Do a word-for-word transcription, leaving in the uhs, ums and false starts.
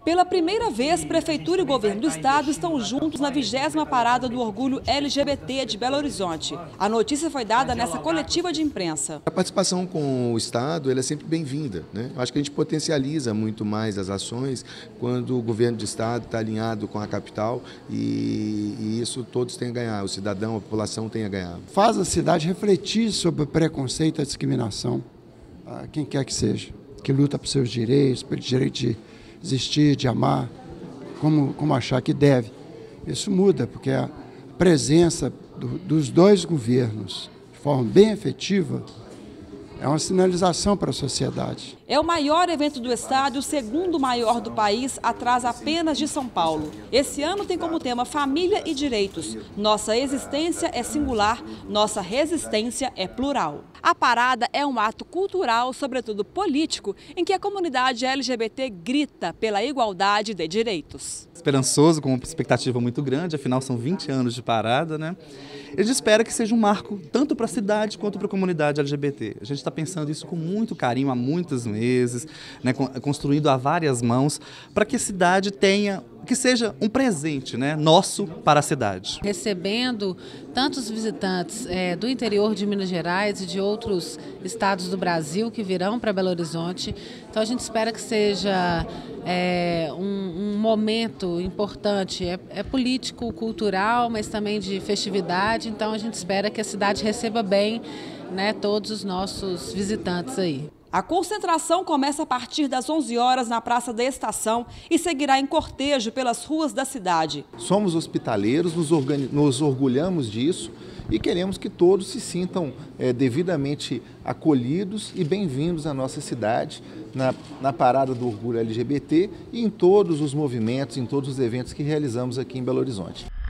Pela primeira vez, Prefeitura e Governo do Estado estão juntos na vigésima Parada do Orgulho L G B T de Belo Horizonte. A notícia foi dada nessa coletiva de imprensa. A participação com o Estado ela é sempre bem-vinda, né? Eu acho que a gente potencializa muito mais as ações quando o Governo do Estado está alinhado com a capital e, e isso todos têm a ganhar, o cidadão, a população tem a ganhar. Faz a cidade refletir sobre o preconceito e a discriminação, a quem quer que seja, que luta por seus direitos, pelo direito de existir, de amar, como, como achar que deve. Isso muda, porque a presença do, dos dois governos, de forma bem efetiva, é uma sinalização para a sociedade. É o maior evento do estado e o segundo maior do país, atrás apenas de São Paulo. Esse ano tem como tema Família e Direitos. Nossa existência é singular, nossa resistência é plural. A parada é um ato cultural, sobretudo político, em que a comunidade L G B T grita pela igualdade de direitos. Esperançoso, com uma expectativa muito grande, afinal são vinte anos de parada, né? A gente espera que seja um marco tanto para a cidade quanto para a comunidade L G B T. A gente está pensando isso com muito carinho há muitos meses, né, construído a várias mãos, para que a cidade tenha, que seja um presente, né, nosso para a cidade. Recebendo tantos visitantes é, do interior de Minas Gerais e de outros estados do Brasil que virão para Belo Horizonte, então a gente espera que seja é, um, um momento importante, é, é político, cultural, mas também de festividade, então a gente espera que a cidade receba bem, né, todos os nossos visitantes aí. A concentração começa a partir das onze horas na Praça da Estação e seguirá em cortejo pelas ruas da cidade. Somos hospitaleiros, nos, nos orgulhamos disso e queremos que todos se sintam é, devidamente acolhidos e bem-vindos à nossa cidade, na, na Parada do Orgulho L G B T e em todos os movimentos, em todos os eventos que realizamos aqui em Belo Horizonte.